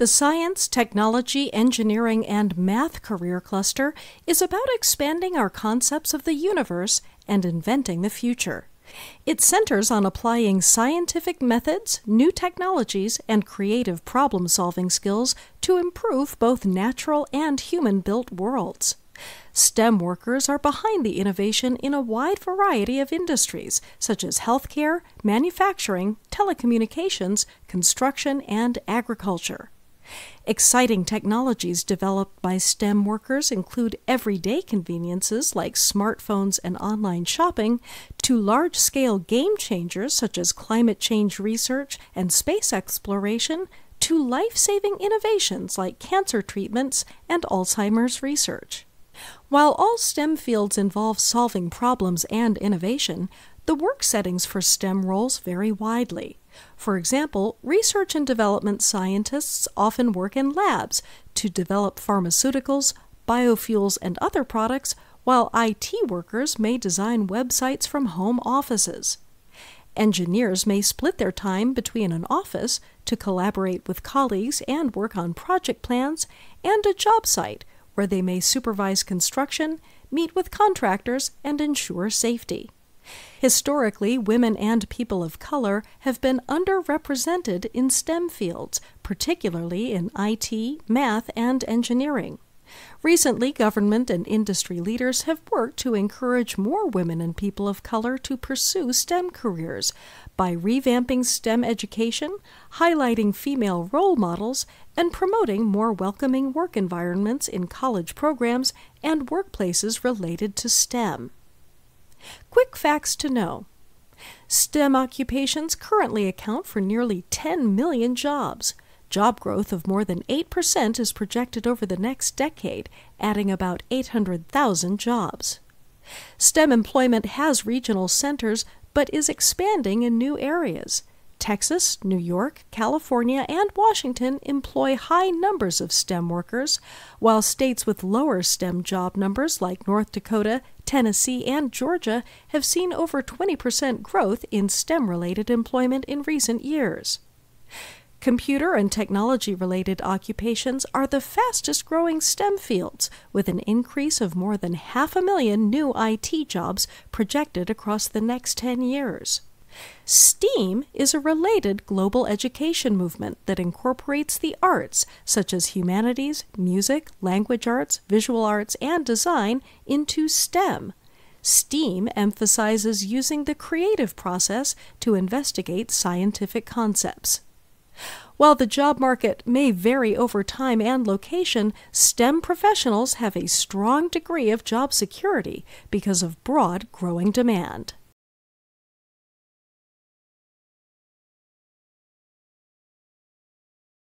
The Science, Technology, Engineering, and Math Career Cluster is about expanding our concepts of the universe and inventing the future. It centers on applying scientific methods, new technologies, and creative problem-solving skills to improve both natural and human-built worlds. STEM workers are behind the innovation in a wide variety of industries, such as healthcare, manufacturing, telecommunications, construction, and agriculture. Exciting technologies developed by STEM workers include everyday conveniences like smartphones and online shopping, to large-scale game changers such as climate change research and space exploration, to life-saving innovations like cancer treatments and Alzheimer's research. While all STEM fields involve solving problems and innovation, the work settings for STEM roles vary widely. For example, research and development scientists often work in labs to develop pharmaceuticals, biofuels, and other products, while IT workers may design websites from home offices. Engineers may split their time between an office to collaborate with colleagues and work on project plans, and a job site where they may supervise construction, meet with contractors, and ensure safety. Historically, women and people of color have been underrepresented in STEM fields, particularly in IT, math, and engineering. Recently, government and industry leaders have worked to encourage more women and people of color to pursue STEM careers by revamping STEM education, highlighting female role models, and promoting more welcoming work environments in college programs and workplaces related to STEM. Quick facts to know. STEM occupations currently account for nearly 10 million jobs. Job growth of more than 8% is projected over the next decade, adding about 800,000 jobs. STEM employment has regional centers, but is expanding in new areas. Texas, New York, California, and Washington employ high numbers of STEM workers, while states with lower STEM job numbers like North Dakota, Tennessee, and Georgia have seen over 20% growth in STEM-related employment in recent years. Computer and technology-related occupations are the fastest-growing STEM fields, with an increase of more than 500,000 new IT jobs projected across the next 10 years. STEAM is a related global education movement that incorporates the arts, such as humanities, music, language arts, visual arts, and design, into STEM. STEAM emphasizes using the creative process to investigate scientific concepts. While the job market may vary over time and location, STEM professionals have a strong degree of job security because of broad growing demand.